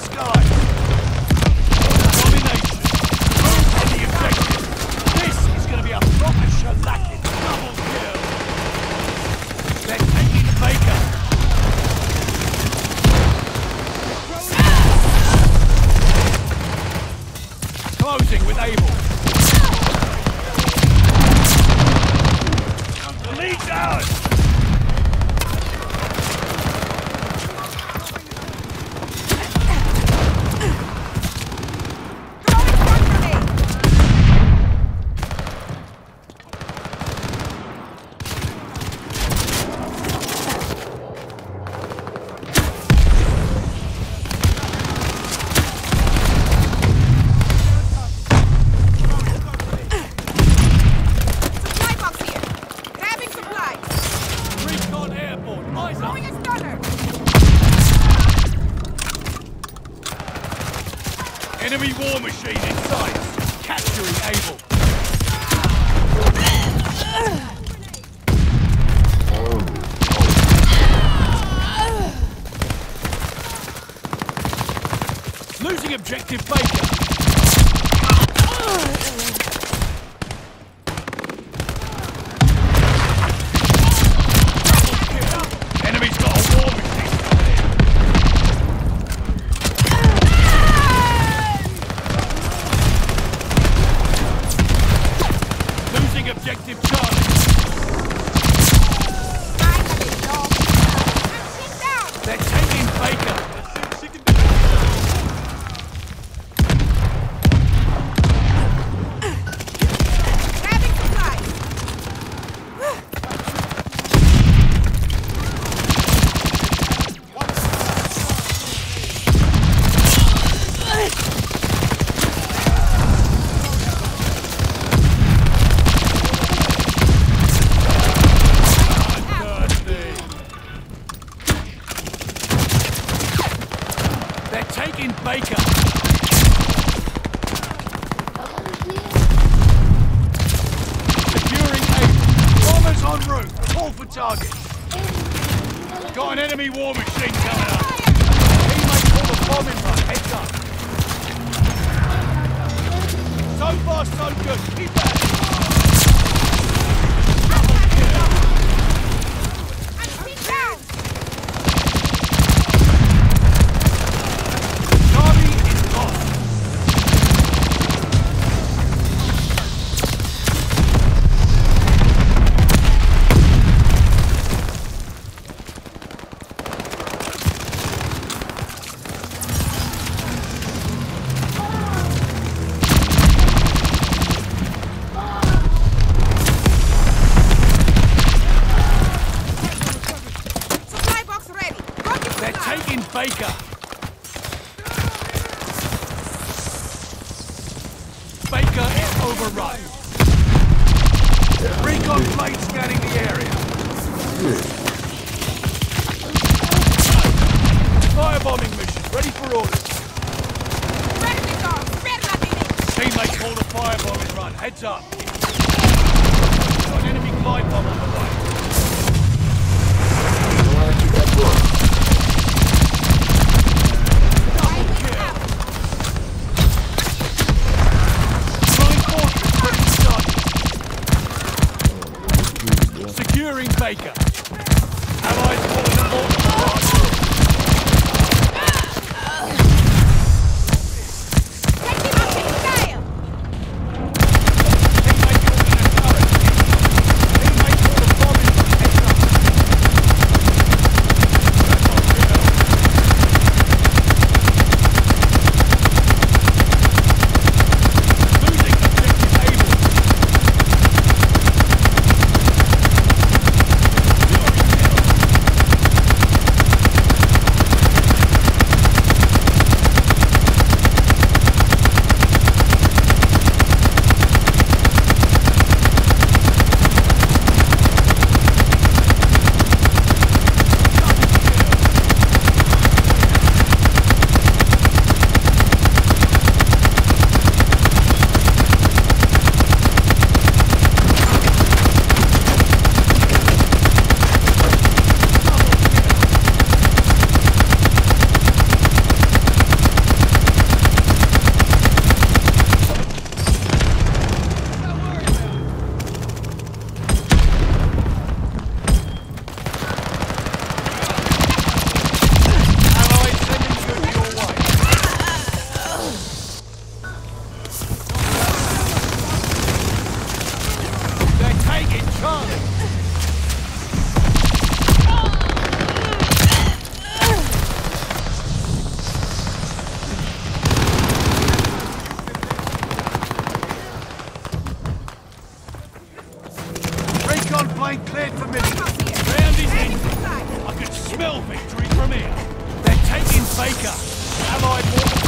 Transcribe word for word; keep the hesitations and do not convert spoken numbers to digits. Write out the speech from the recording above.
sky. Domination. Move on the objective. This is going to be a proper shellacking. Double kill. They're taking Baker. Closing with Abel. The lead's ours. Enemy war machine in sight. Capturing Abel. Losing objective Baker. Enemy's got a war machine coming in. Objective Charlie. They're taking Baker. Grabbing supplies. Taking Baker. Securing Abel. Bombers en route. Call for target. Got an enemy war machine coming up. Teammates call the bombing run. Heads up. So far, so good. Keep that. Taking Baker. Baker is overrun. Recon plane scanning the area. Firebombing mission ready for orders. Teammate called a firebombing run. Heads up. Got an enemy glide bomb on the way. Securing Baker. Allies calling a mortar barrage. Take him up in style. Teammate calling a turret. Teammate called a bombing Allied mortar